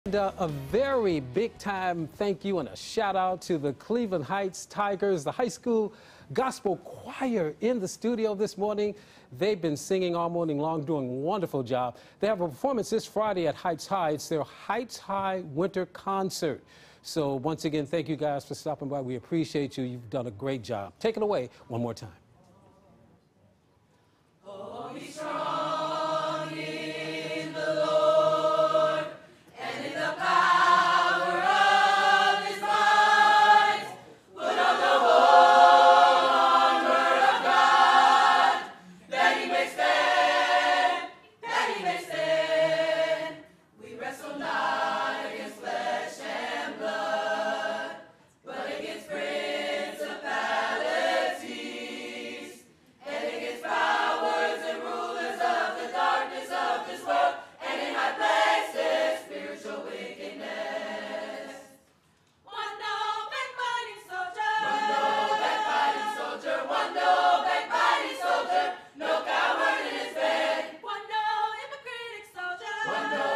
And a very big time thank you and a shout out to the Cleveland Heights Tigers, the high school gospel choir in the studio this morning. They've been singing all morning long, doing a wonderful job. They have a performance this Friday at Heights High. It's their Heights High Winter Concert. So once again, thank you guys for stopping by. We appreciate you. You've done a great job. Take it away one more time. Oh, be strong in the Lord and in the power of His might. Put on the whole armor of God, that He may stand, that He may stand. We wrestle not against flesh and blood, but against principalities and against powers and rulers of the darkness of this world, and in high places spiritual wickedness. One no backbiting soldier, one no backbiting soldier, one no backbiting soldier, no coward in his bed. One no hypocritic soldier, one no